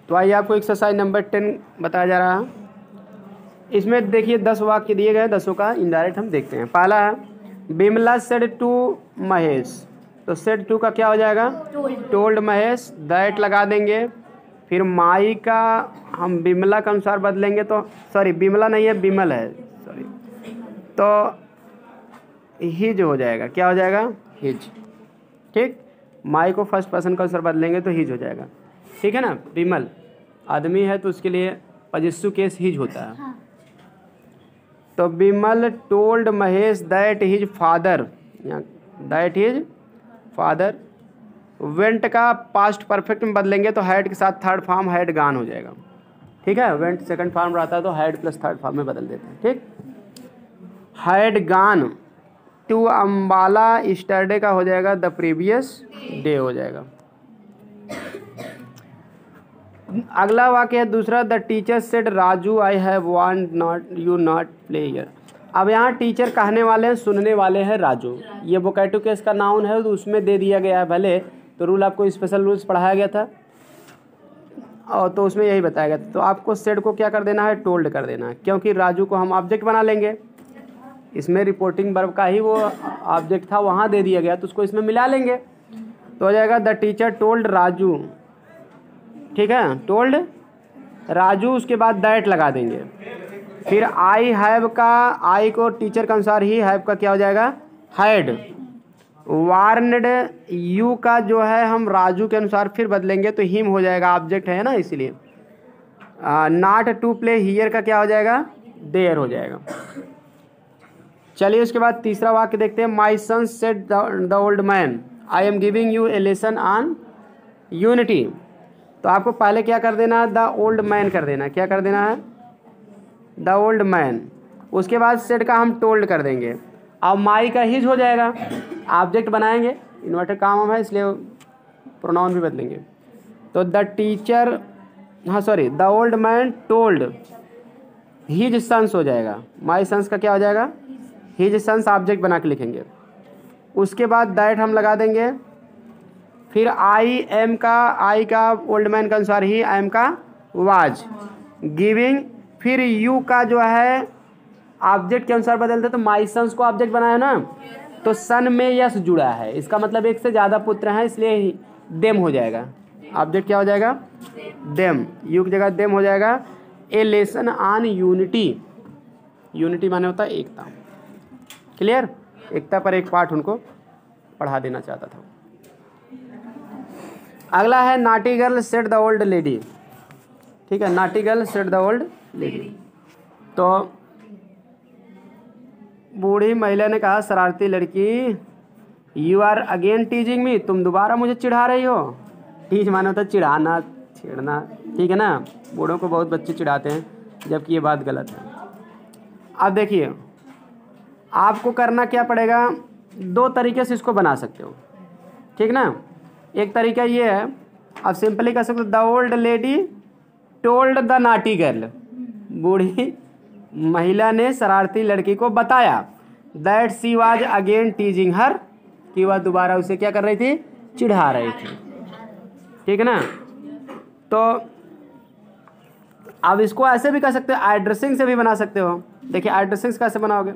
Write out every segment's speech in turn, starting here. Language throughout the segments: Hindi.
तो आइए आपको एक्सरसाइज नंबर 10 बताया जा रहा है। इसमें देखिए 10 वाक्य दिए गए, 10 का इनडायरेक्ट हम देखते हैं। पहला है बिमला सेड टू महेश, तो सेड टू का क्या हो जाएगा? टोल्ड महेश, दैट लगा देंगे। फिर माई का हम बिमला के अनुसार बदलेंगे, तो सॉरी बिमला नहीं है, बिमल है, सॉरी, तो हिज हो जाएगा। क्या हो जाएगा? हिज। ठीक, माई को फर्स्ट पर्सन के अनुसार बदलेंगे तो हिज हो जाएगा। ठीक है ना। बिमल आदमी है तो उसके लिए पजिस्सु केस हिज होता है। हाँ। तो Bimal told Mahesh that his father, that his father. Went का पास्ट परफेक्ट में बदलेंगे तो हैड के साथ थर्ड फॉर्म हैड गान हो जाएगा। ठीक है, वेंट सेकंड फॉर्म रहता है तो हैड प्लस थर्ड फॉर्म में बदल देते हैं। ठीक, हैड गान टू अम्बाला स्टरडे का हो जाएगा द प्रीवियस डे हो जाएगा। अगला वाक्य है दूसरा, the teacher said Raju I have want not you not play here. अब यहाँ टीचर कहने वाले हैं, सुनने वाले हैं राजू। ये वोकैटिव केस का नाउन है तो उसमें दे दिया गया है। भले तो रूल आपको स्पेशल रूल्स पढ़ाया गया था और तो उसमें यही बताया गया था। तो आपको सेड को क्या कर देना है? टोल्ड कर देना है, क्योंकि राजू को हम ऑब्जेक्ट बना लेंगे। इसमें रिपोर्टिंग वर्ब का ही वो ऑब्जेक्ट था, वहाँ दे दिया गया तो उसको इसमें मिला लेंगे तो हो जाएगा द टीचर टोल्ड राजू। ठीक है, टोल्ड राजू, उसके बाद दैट लगा देंगे। फिर आई हैव का, आई को टीचर के अनुसार ही, हैव का क्या हो जाएगा? हैड। वार्नड यू का जो है हम राजू के अनुसार फिर बदलेंगे तो हिम हो जाएगा, ऑब्जेक्ट है ना इसलिए। नॉट टू प्ले हियर का क्या हो जाएगा? देयर हो जाएगा। चलिए उसके बाद तीसरा वाक्य देखते हैं। My son said the old man I am giving you a lesson on unity. तो आपको पहले क्या कर देना है? द ओल्ड मैन कर देना। क्या कर देना है? The old man. उसके बाद सेड का हम टोल्ड कर देंगे। अब माई का हिज हो जाएगा, ऑब्जेक्ट बनाएंगे, इन्वर्टेड काम है इसलिए प्रोनाउन भी बदलेंगे। तो द टीचर, हाँ sorry, the old man told his sons हो जाएगा। माई सन्स का क्या हो जाएगा? हिज सन्स, ऑब्जेक्ट बना के लिखेंगे। उसके बाद दैट हम लगा देंगे। फिर आई एम का, आई का ओल्ड मैन के अनुसार ही, आई एम का वाज गिविंग। फिर यू का जो है ऑब्जेक्ट के अनुसार बदलते तो माई सन्स को ऑब्जेक्ट बनाया ना, तो सन में यस जुड़ा है, इसका मतलब एक से ज़्यादा पुत्र हैं इसलिए देम हो जाएगा। ऑब्जेक्ट क्या हो जाएगा? देम। यू की जगह देम हो जाएगा। A lesson on unity, unity माने होता है एकता। क्लियर? एकता पर एक पाठ उनको पढ़ा देना चाहता था। अगला है naughty girl said the old lady. ठीक है, naughty girl said the old lady. तो बूढ़ी महिला ने कहा शरारती लड़की, you are again teasing me, तुम दोबारा मुझे चिढ़ा रही हो। टीज माना होता है चिढ़ाना, छेड़ना। ठीक है ना, बूढ़ों को बहुत बच्चे चिढ़ाते हैं जबकि ये बात गलत है। अब देखिए आपको करना क्या पड़ेगा, दो तरीके से इसको बना सकते हो। ठीक ना, एक तरीका ये है, आप सिंपली कह सकते हो the old lady told the naughty girl. बूढ़ी महिला ने शरारती लड़की को बताया that she was again teasing her, कि वह दोबारा उसे क्या कर रही थी? चिढ़ा रही थी। ठीक है ना। तो अब इसको ऐसे भी कर सकते हो, एड्रेसिंग से भी बना सकते हो। देखिए एड्रेसिंग कैसे बनाओगे?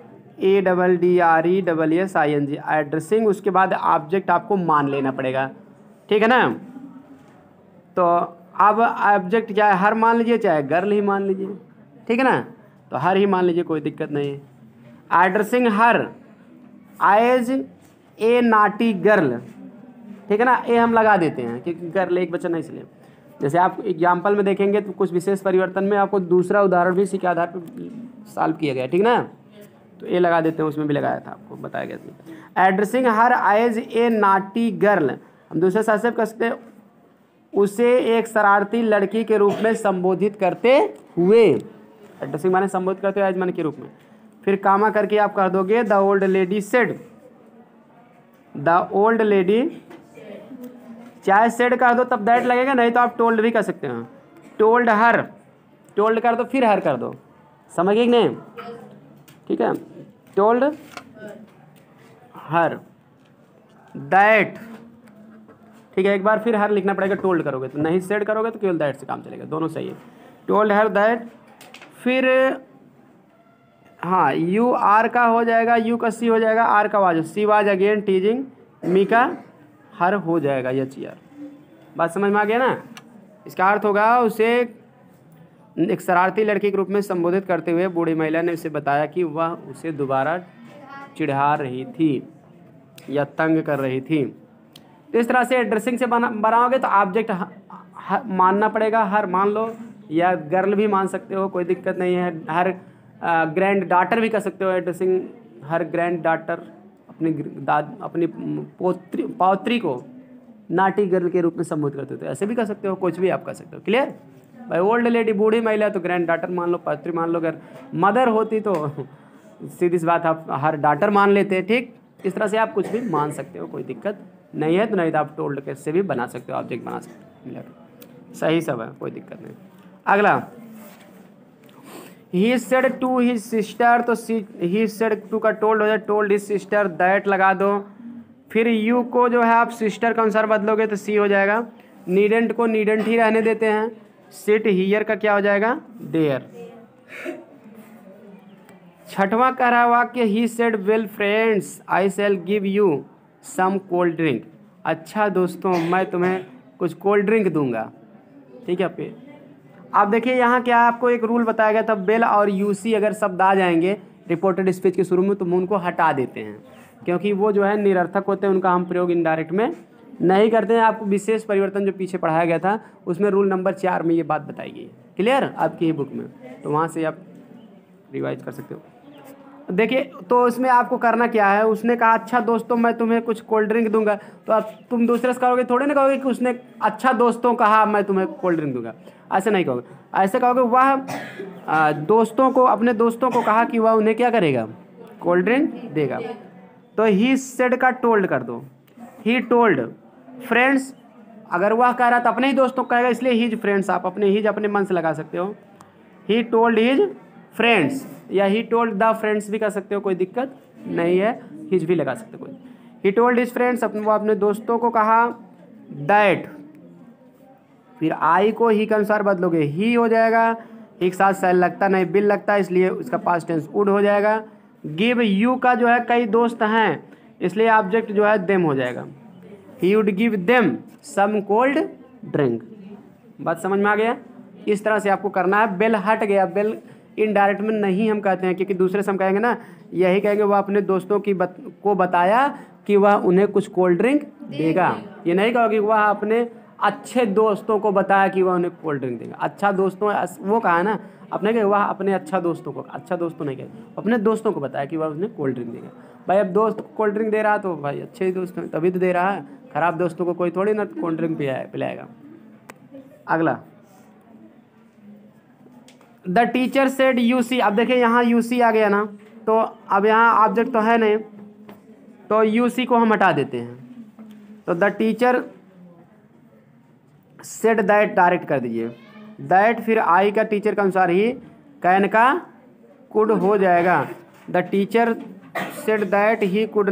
ADDRESSING, addressing. उसके बाद ऑब्जेक्ट आपको मान लेना पड़ेगा। ठीक है ना। तो अब ऑब्जेक्ट चाहे हर मान लीजिए चाहे गर्ल ही मान लीजिए। ठीक है ना, तो हर ही मान लीजिए, कोई दिक्कत नहीं है। Addressing her as a naughty girl. ठीक है ना, ए हम लगा देते हैं क्योंकि गर्ल एक बच्चा नहीं, इसलिए जैसे आप एग्जाम्पल में देखेंगे तो कुछ विशेष परिवर्तन में आपको दूसरा उदाहरण भी इसी के आधार पर सॉल्व किया गया। ठीक ना, तो ए लगा देते हैं, उसमें भी लगाया था, आपको बताया गया था। Addressing her as a naughty girl, हम दूसरे साथ से कह सकते हैं उसे एक शरारती लड़की के रूप में संबोधित करते हुए। एड्रेसिंग माने संबोधित करते हुए, एज माने के रूप में। फिर कामा करके आप कह दोगे the old lady said, the old lady, चाहे सेड कर दो तब दैट लगेगा, नहीं तो आप टोल्ड भी कर सकते हैं। टोल्ड हर, टोल्ड कर दो फिर हर कर दो, समझ गए कि नहीं? ठीक है, टोल्ड हर दैट। ठीक है। एक बार फिर हर लिखना पड़ेगा, टोल्ड करोगे तो नहीं, सेड करोगे तो केवल दैट से काम चलेगा, दोनों सही है। टोल्ड हर दैट, फिर हाँ यू आर का हो जाएगा, यू का सी हो जाएगा, आर का was, she was again teasing me का हर हो जाएगा एच ईयर। बात समझ में आ गया ना। इसका अर्थ होगा उसे एक शरारती लड़की के रूप में संबोधित करते हुए बूढ़ी महिला ने उसे बताया कि वह उसे दोबारा चिढ़ा रही थी या तंग कर रही थी। तो इस तरह से एड्रेसिंग से बनाओगे तो ऑब्जेक्ट मानना पड़ेगा, हर मान लो, या गर्ल भी मान सकते हो, कोई दिक्कत नहीं है। हर ग्रैंड डॉटर भी कर सकते हो एड्रेसिंग, हर ग्रैंड डॉटर अपनी पौत्री को नाटी गर्ल के रूप में संबोधित करते हो, तो ऐसे भी कर सकते हो, कुछ भी आप कर सकते हो। क्लियर भाई। ओल्ड लेडी बूढ़ी महिला तो ग्रैंड डॉटर मान लो, पौत्री मान लो। अगर मदर होती तो सीधी सी बात आप हर डॉटर मान लेते। ठीक, इस तरह से आप कुछ भी मान सकते हो, कोई दिक्कत नहीं है। तो नहीं तो आप टोल्ड के से भी बना सकते हो, ऑब्जेक्ट बना सकते हो, सही सब है, कोई दिक्कत नहीं। अगला, he said to his sister, तो ही सेड टू का टोल्ड हो जाए, टोल्ड हिज सिस्टर, दैट लगा दो। फिर यू को जो है आप सिस्टर के अनुसार बदलोगे तो सी हो जाएगा। नीडेंट को नीडेंट ही रहने देते हैं। सिट हियर का क्या हो जाएगा, देयर। छठवां कह रहा वाक्य, he said well friends I shall give you some cold drink. अच्छा दोस्तों, मैं तुम्हें कुछ कोल्ड ड्रिंक दूंगा। ठीक है। फिर आप देखिए यहाँ क्या आपको एक रूल बताया गया था, बेल और यूसी अगर शब्द आ जाएंगे रिपोर्टेड स्पीच के शुरू में तो हम उनको हटा देते हैं, क्योंकि वो जो है निरर्थक होते हैं, उनका हम प्रयोग इनडायरेक्ट में नहीं करते हैं। आपको विशेष परिवर्तन जो पीछे पढ़ाया गया था उसमें रूल नंबर 4 में ये बात बताई गई है। क्लियर आपकी ही बुक में, तो वहाँ से आप रिवाइज कर सकते हो। देखिए तो इसमें आपको करना क्या है, उसने कहा अच्छा दोस्तों मैं तुम्हें कुछ कोल्ड ड्रिंक दूंगा, तो अब तुम दूसरे से कहोगे, थोड़ी ना कहोगे कि उसने अच्छा दोस्तों कहा मैं तुम्हें कोल्ड ड्रिंक दूंगा, ऐसे नहीं कहोगे। ऐसे कहोगे वह दोस्तों को, अपने दोस्तों को कहा कि वह उन्हें क्या करेगा, कोल्ड ड्रिंक देगा। तो ही सेड का टोल्ड कर दो, ही टोल्ड फ्रेंड्स, अगर वह कह रहा तो अपने ही दोस्तों को कहेगा, इसलिए हिज फ्रेंड्स, आप अपने हिज अपने मन से लगा सकते हो। ही टोल्ड हिज फ्रेंड्स, या ही टोल्ड द फ्रेंड्स भी कर सकते हो, कोई दिक्कत नहीं है, हिज भी लगा सकते हो कोई। ही टोल्ड हिज फ्रेंड्स, वो अपने दोस्तों को कहा। दैट, फिर आई को ही के अनुसार बदलोगे, ही हो जाएगा, एक साथ शैल लगता नहीं, बिल लगता है, इसलिए उसका पास्ट टेंस वुड हो जाएगा। गिव यू का जो है कई दोस्त हैं, इसलिए ऑब्जेक्ट जो है देम हो जाएगा। He would give them some cold drink. बात समझ में आ गया। इस तरह से आपको करना है। बेल हट गया, बेल इनडायरेक्ट में नहीं हम कहते हैं, क्योंकि दूसरे से हम कहेंगे ना, यही कहेंगे वह अपने दोस्तों की को बताया कि वह उन्हें कुछ कोल्ड ड्रिंक देगा। ये नहीं कहोगे वह अपने अच्छे दोस्तों को बताया कि वह उन्हें कोल्ड ड्रिंक देगा। अच्छा दोस्तों वो कहा ना, अपने कहे वह अपने अच्छा दोस्तों को, अच्छा दोस्तों नहीं कहे, अपने दोस्तों को बताया कि वह उन्हें कोल्ड ड्रिंक देगा। भाई अब दोस्त कोल्ड ड्रिंक दे रहा तो भाई अच्छे ही दोस्त हैं तभी तो दे रहा है, खराब दोस्तों को कोई थोड़ी ना कोल्ड ड्रिंक पिलाएगा। अगला, the teacher said you see. अब देखिए यहाँ यू सी आ गया ना, तो अब यहाँ ऑब्जेक्ट तो है नहीं, तो यू सी को हम हटा देते हैं। तो the teacher said that direct कर दीजिए, दैट फिर आई का टीचर के अनुसार ही कैन का कुड हो जाएगा। The teacher said that he could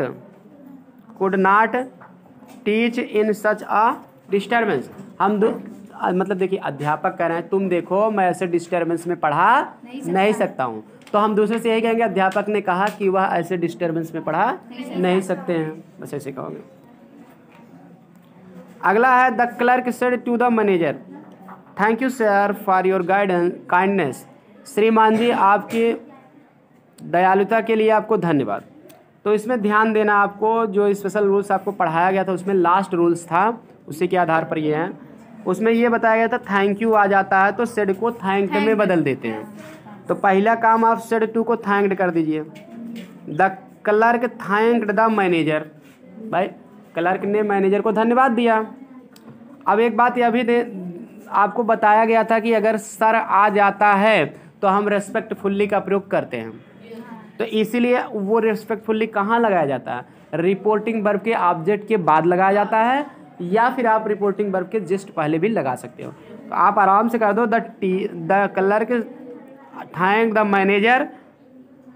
not teach in such a disturbance. हम मतलब देखिए अध्यापक कह रहे हैं तुम देखो मैं ऐसे डिस्टर्बेंस में पढ़ा नहीं सकता हूँ, तो हम दूसरे से यही कहेंगे अध्यापक ने कहा कि वह ऐसे डिस्टर्बेंस में पढ़ा नहीं सकते हैं, बस ऐसे कहोगे। अगला है, the clerk said to the manager thank you sir for your kindness. श्रीमान जी आपकी दयालुता के लिए आपको धन्यवाद। तो इसमें ध्यान देना आपको, जो स्पेशल रूल्स आपको पढ़ाया गया था उसमें लास्ट रूल्स था, उसी के आधार पर ये हैं। उसमें ये बताया गया था थैंक यू आ जाता है तो सेड को थैंक्ड में बदल देते हैं। तो पहला काम आप सेड टू को थैंक्ड कर दीजिए। The clerk thanked the manager, भाई क्लर्क ने मैनेजर को धन्यवाद दिया। अब एक बात यह भी आपको बताया गया था कि अगर सर आ जाता है तो हम रेस्पेक्टफुल्ली का प्रयोग करते हैं, तो इसीलिए वो रेस्पेक्टफुल्ली कहाँ लगाया जाता है, रिपोर्टिंग वर्ब के ऑब्जेक्ट के बाद लगाया जाता है, या फिर आप रिपोर्टिंग वर्ब के जस्ट पहले भी लगा सकते हो। तो आप आराम से कर दो the clerk thank the manager,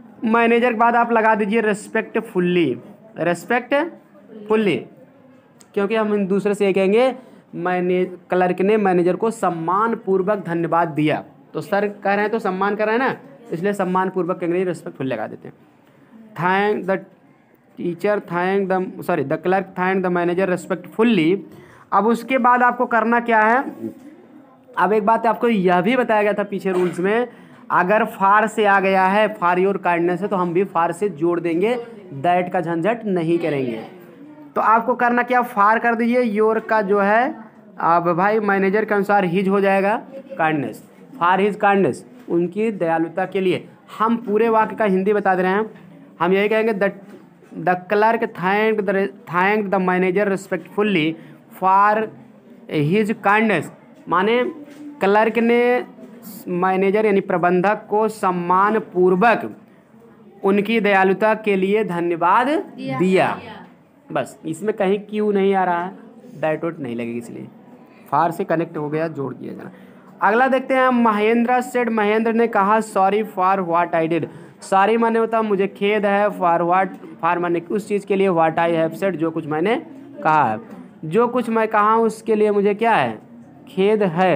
manager के बाद आप लगा दीजिए रेस्पेक्टफुल्ली। क्योंकि हम एक दूसरे से ये कहेंगे क्लर्क ने मैनेजर को सम्मान पूर्वक धन्यवाद दिया, तो सर कह रहे हैं तो सम्मान कर रहे हैं ना, इसलिए सम्मान पूर्वक कहेंगे, रेस्पेक्टफुल लगा देते हैं। Thank the teacher the clerk thank the manager respectfully. अब उसके बाद आपको करना क्या है, अब एक बात आपको यह भी बताया गया था पीछे रूल्स में, अगर फार से आ गया है, फार योर काइंडनेस है, तो हम भी फार से जोड़ देंगे, दैट का झंझट नहीं करेंगे। तो आपको करना क्या, फार कर दीजिए, योर का जो है अब भाई मैनेजर के अनुसार हिज हो जाएगा काइंडनेस, फार हिज काइंडनेस, उनकी दयालुता के लिए। हम पूरे वाक्य का हिंदी बता दे रहे हैं, हम यही कहेंगे the clerk thank the manager respectfully for his kindness, माने क्लर्क ने मैनेजर यानी प्रबंधक को सम्मान पूर्वक उनकी दयालुता के लिए धन्यवाद दिया। बस इसमें कहीं क्यों नहीं आ रहा है, दैट वोट नहीं लगेगी, इसलिए फार से कनेक्ट हो गया, जोड़ दिया जाना। अगला देखते हैं, महेंद्र सेड, महेंद्र ने कहा sorry for what I did. Sorry माने होता मुझे खेद है, फॉर माने उस चीज़ के लिए, व्हाट आई हैव सेड जो कुछ मैंने कहा है, जो कुछ मैं कहा उसके लिए मुझे क्या है, खेद है।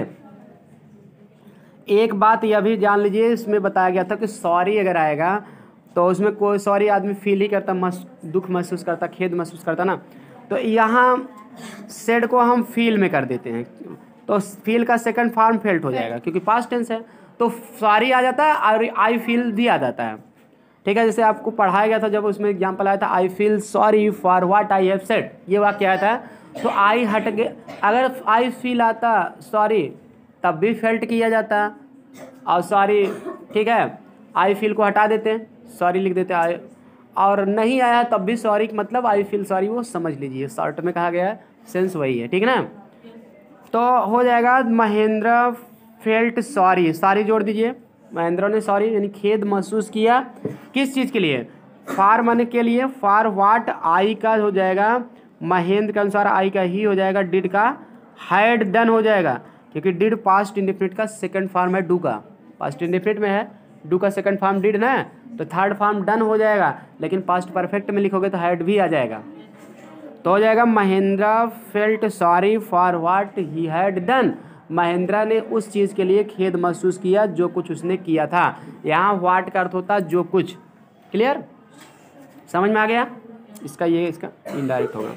एक बात यह भी जान लीजिए, इसमें बताया गया था कि सॉरी अगर आएगा तो उसमें कोई सॉरी आदमी फील ही करता, दुख महसूस करता, खेद महसूस करता ना, तो यहाँ सेड को हम फील में कर देते हैं, तो फील का सेकंड फॉर्म फेल्ट हो जाएगा क्योंकि पास्ट टेंस है, तो सॉरी आ जाता है और आई फील भी आ जाता है। ठीक है, जैसे आपको पढ़ाया गया था जब उसमें एग्जाम्पल आया था, I feel sorry for what I have said, ये वाक्य आया था, तो आई हट गया, अगर आई फील आता सॉरी तब भी फेल्ट किया जाता, और सॉरी ठीक है आई फील को हटा देते हैं, सॉरी लिख देते हैं, और नहीं आया तब भी सॉरी मतलब आई फील सॉरी, वो समझ लीजिए, शॉर्ट में कहा गया है, सेंस वही है, ठीक है ना। तो हो जाएगा महेंद्र फेल्ट सॉरी, सॉरी जोड़ दीजिए, महेंद्र ने सॉरी यानी खेद महसूस किया, किस चीज़ के लिए, फार माने के लिए, फार व्हाट आई का हो जाएगा महेंद्र के अनुसार आई का ही हो जाएगा, डिड का हैड डन हो जाएगा, क्योंकि डिड पास्ट इंडेफिनिट का सेकंड फॉर्म है, डू का पास्ट इंडेफिनिट में है, डू का सेकंड फॉर्म डिड ना, तो थर्ड फॉर्म डन हो जाएगा, लेकिन पास्ट परफेक्ट में लिखोगे तो हैड भी आ जाएगा, तो हो जाएगा Mahendra felt sorry for what he had done, Mahendra ने उस चीज़ के लिए खेद महसूस किया जो कुछ उसने किया था। यहाँ व्हाट का अर्थ होता जो कुछ, क्लियर, समझ में आ गया, इसका ये इसका इनडायरेक्ट होगा,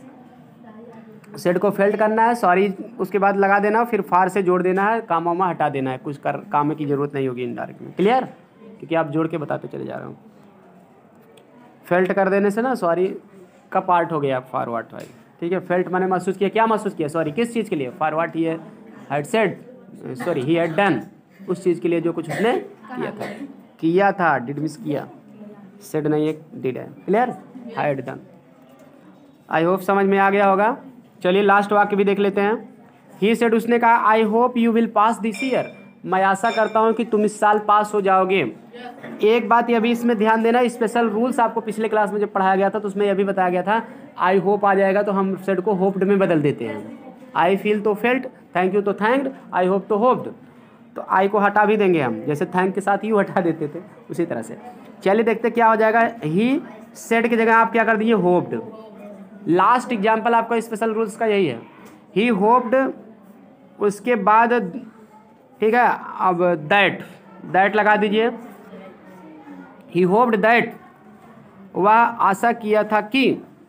सेड को फेल्ट करना है, सॉरी उसके बाद लगा देना, फिर फार से जोड़ देना है, कामा वामा हटा देना है, कुछ काम की जरूरत नहीं होगी इनडायरेक्ट में, क्लियर, क्योंकि आप जोड़ के बताते चले जा रहा हूँ। फेल्ट कर देने से ना सॉरी का पार्ट हो गया फॉर व्हाट भाई, ठीक है, फेल्ट मैंने महसूस किया, क्या महसूस किया, सॉरी किस चीज़ के लिए, for what he had said sorry he had done, उस चीज़ के लिए जो कुछ उसने किया था, डिड मिस किया, सेड नहीं एक डिड है, clear, had done. I hope समझ में आ गया होगा। चलिए लास्ट वाक्य भी देख लेते हैं। ही सेड, उसने कहा I hope you will pass this year, मैं आशा करता हूं कि तुम इस साल पास हो जाओगे। एक बात यह भी इसमें ध्यान देना, स्पेशल रूल्स आपको पिछले क्लास में जब पढ़ाया गया था तो उसमें यह भी बताया गया था, आई होप आ जाएगा तो हम सेड को होप्ड में बदल देते हैं, आई फील तो फेल्ट, थैंक यू तो थैंक्ड, आई होप तो होप्ड, तो आई को हटा भी देंगे हम, जैसे थैंक के साथ यू हटा देते थे उसी तरह से। चलिए देखते क्या हो जाएगा, ही सेड की जगह आप क्या कर दीजिए, होप्ड। लास्ट एग्जाम्पल आपका स्पेशल रूल्स का यही है, ही होप्ड, उसके बाद ठीक है, अब दैट लगा दीजिए, ही होप्ड दैट, वह आशा किया था कि,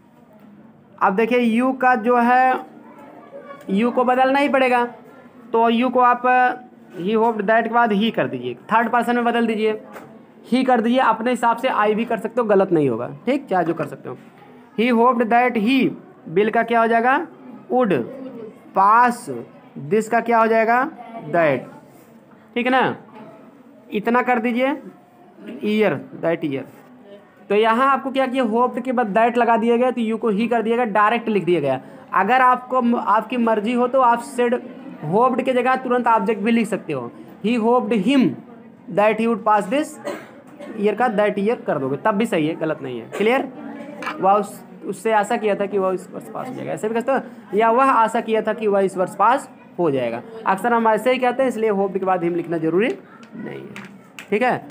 अब देखिए यू का जो है, यू को बदलना ही पड़ेगा, तो यू को आप ही होप्ड दैट के बाद ही कर दीजिए, थर्ड पर्सन में बदल दीजिए, ही कर दीजिए, अपने हिसाब से आई भी कर सकते हो, गलत नहीं होगा, ठीक, चाहे जो कर सकते हो। He hoped that he, will का क्या हो जाएगा, वुड पास, दिस का क्या हो जाएगा, दैट, ठीक है ना, इतना कर दीजिए, ईयर, दैट ईयर। तो यहाँ आपको क्या किया, होप्ड के बाद दैट लगा दिया गया, तो यू को ही कर दिया गया, डायरेक्ट लिख दिया गया। अगर आपको आपकी मर्जी हो तो आप सेड होप्ड के जगह तुरंत ऑब्जेक्ट भी लिख सकते हो, he hoped him that he would pass this year का दैट ईयर कर दोगे, तब भी सही है, गलत नहीं है, क्लियर। वह उससे आशा किया था कि वह इस वर्ष पास हो जाएगा, ऐसे भी कहते हो, या वह आशा किया था कि वह इस वर्ष पास हो जाएगा, अक्सर हम ऐसे ही कहते हैं, इसलिए होप के बाद हिम लिखना जरूरी नहीं है, ठीक है।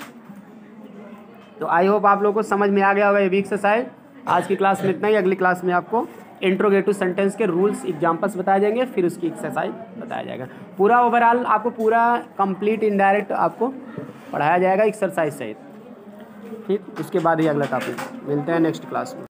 तो आई होप आप लोगों को समझ में आ गया होगा ये वीक एक्सरसाइज। आज की क्लास में इतना ही, अगली क्लास में आपको इंट्रोगेटिव सेंटेंस के रूल्स एग्जाम्पल्स बताए जाएंगे, फिर उसकी एक्सरसाइज बताया जाएगा। पूरा ओवरऑल आपको पूरा कंप्लीट इनडायरेक्ट आपको पढ़ाया जाएगा एक्सरसाइज सहित। ठीक, उसके बाद ही अगला टॉपिक। मिलते हैं नेक्स्ट क्लास में।